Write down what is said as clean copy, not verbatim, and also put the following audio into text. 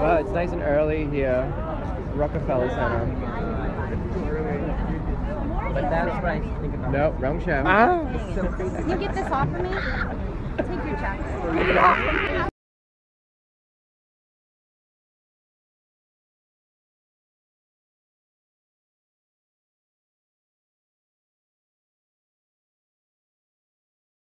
Wow, it's nice and early here. Rockefeller Center. But that's what I think about. Nope, wrong show. Can you get this off of me?